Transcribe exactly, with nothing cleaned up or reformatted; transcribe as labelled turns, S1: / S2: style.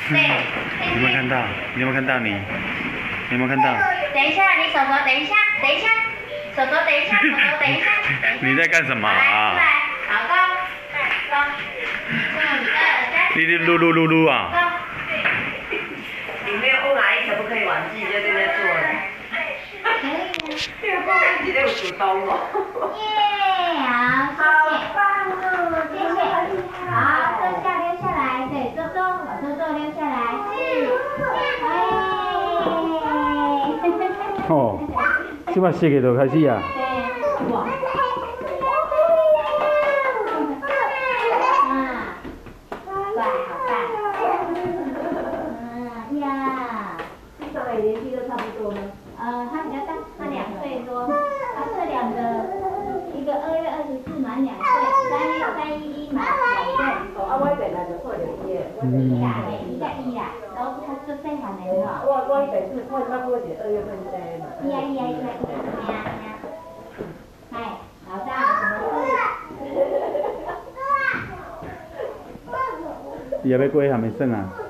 S1: 有没有看到？你有没有看到你？你有没有看到？
S2: 等一下，你手手等一下，等一下，手手等一下，手手等一下。
S1: 你在干什么啊？
S2: 来，好，高，高，一二三。
S1: 哩哩噜噜噜噜啊！
S3: 里面欧阿姨可不可以玩自己在这边做的？
S2: 可以啊。
S3: 这个包自己都有主刀哦。
S2: 耶，好，谢谢。
S3: 棒哦，
S2: 谢谢。好，坐下溜下来，对，周周，往周周溜下来。哎。
S1: 哦，即摆设计就开始啊。
S2: 对，哇。
S3: 年纪都差不多吗？
S2: 呃，他比较大，他两岁多。啊，这两个，一个二月二十四满两岁，三月三一一满两岁。
S3: 哦，啊，我迄边来就做着伊个，我
S2: 一啦，一个一啦，都较做细汉的吼。
S3: 我我迄边是我只过是二月份生的嘛。
S2: 一啊一啊一啊一啊，哎呀哎呀。嗨，老大怎么事？
S1: 伊也要过还没算啊？